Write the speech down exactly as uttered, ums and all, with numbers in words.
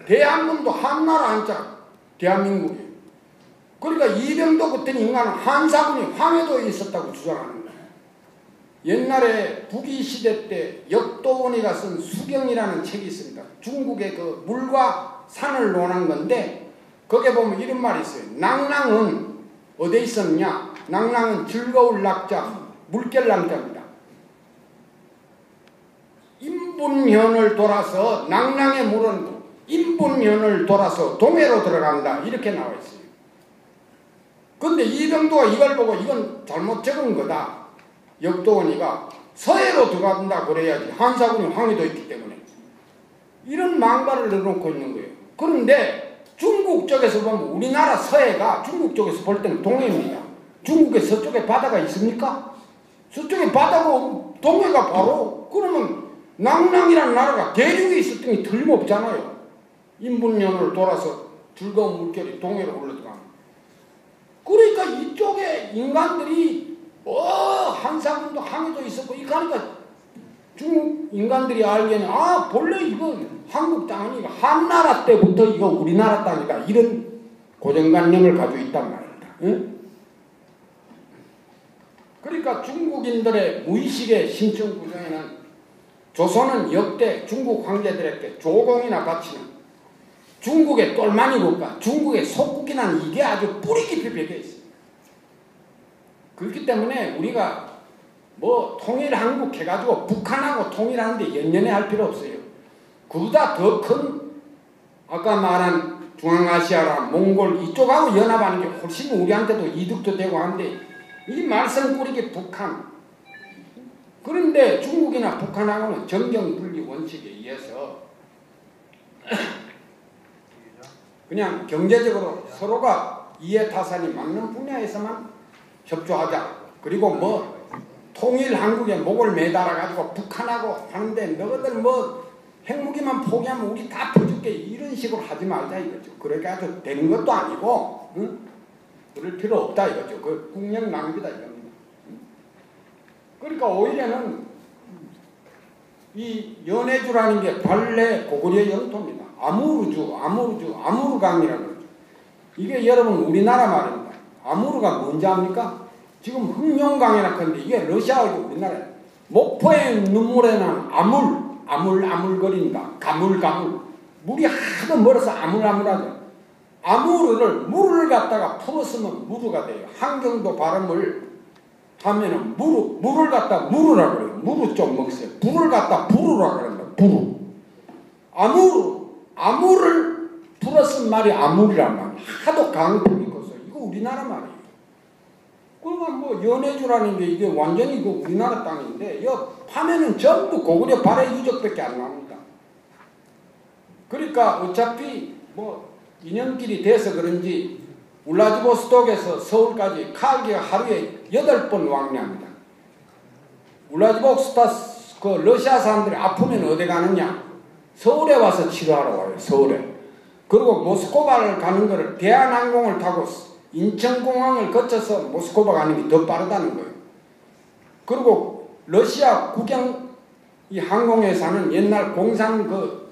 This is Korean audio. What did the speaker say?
대한민국도 한나라 한자 대한민국이에요. 그러니까 이병도 같은 인간은 한사군이 황해도에 있었다고 주장하는 거예요. 옛날에 북이시대 때 역도원이가 쓴 수경이라는 책이 있습니다. 중국의 그 물과 산을 논한 건데 거기에 보면 이런 말이 있어요. 낭랑은 어디에 있었냐? 낭랑은 즐거울 낙자, 물결남자입니다. 인분현을 돌아서 낭랑의 물은 인분현을 돌아서 동해로 들어간다. 이렇게 나와 있어요. 근데 이병도가 이걸 보고 이건 잘못 적은 거다. 역도원이가 서해로 들어간다 그래야지. 한사군이 황해도 있기 때문에. 이런 망발을 내놓고 있는 거예요. 그런데 중국 쪽에서 보면 우리나라 서해가 중국 쪽에서 볼 때는 동해입니다. 중국의 서쪽에 바다가 있습니까? 서쪽에 바다고 동해가 바로 그러면 낭랑이라는 나라가 대륙에 있었더니 틀림없잖아요. 인분연을 돌아서 즐거운 물결이 동해로 흘러들어가는. 그러니까 이쪽에 인간들이 어 한사군도 항해도 있었고 이러니까 중국 인간들이 알기에는 아 본래 이거 한국 땅이 한나라 때부터 이거 우리나라 땅이다 이런 고정관념을 가지고 있단 말입니다. 응? 그러니까 중국인들의 무의식의 심층 구조에는 조선은 역대 중국 황제들에게 조공이나 바치는 중국의 똘마니 국가, 중국의 속국이라는 이게 아주 뿌리 깊이 배겨 있습니다. 그렇기 때문에 우리가 뭐 통일한국 해가지고 북한하고 통일하는데 연연해 할 필요 없어요. 그보다 더 큰 아까 말한 중앙아시아랑 몽골 이쪽하고 연합하는 게 훨씬 우리한테도 이득도 되고 한데 이 말썽 꾸리기 북한. 그런데 중국이나 북한하고는 정경분리 원칙에 의해서 그냥 경제적으로 서로가 이해타산이 맞는 분야에서만 협조하자. 그리고 뭐 통일 한국에 목을 매달아가지고 북한하고 하는데 너희들 뭐 핵무기만 포기하면 우리 다 퍼줄게 이런 식으로 하지 말자 이거죠. 그래가지고 되는 것도 아니고 응? 그럴 필요 없다 이거죠. 그 국력 낭비다 이겁니다. 그러니까 오히려는 이 연해주라는 게 발레 고구려 영토입니다. 아무르주, 아무르주, 아무르강이라는 거죠. 이게 여러분 우리나라 말입니다. 아무르가 뭔지 압니까? 지금 흑룡강이라 하는데 이게 러시아하고 우리나라에 목포의 눈물에는 아물, 아물, 아물거린다. 가물, 가물. 물이 하도 멀어서 아물아물하죠. 아무르를 물을 갖다가 풀었으면 무르가 돼요. 한경도 발음을 하면은 무르, 물을 갖다 무르라 그래요. 무르 좀 먹으세요. 불을 갖다 부르라 그런다. 부르. 아무르, 아무를 풀었은 말이 아무리란 말이에요. 하도 강풍이 커서 이거 우리나라 말이에요. 그러니까 뭐 연해주라는 게 이게 완전히 그 우리나라 땅인데 여 파면은 전부 고구려 발해 유적밖에 안 나옵니다. 그러니까 어차피 뭐 인연길이 돼서 그런지 울라디보스톡에서 서울까지 칼기가 하루에 여덟 번 왕래합니다. 울라디보스톡 그 러시아 사람들이 아프면 어디 가느냐? 서울에 와서 치료하러 와요. 서울에. 그리고 모스크바를 가는 거를 대한항공을 타고 인천공항을 거쳐서 모스크바 가는 게 더 빠르다는 거예요. 그리고 러시아 국영 이 항공회사는 옛날 공산 그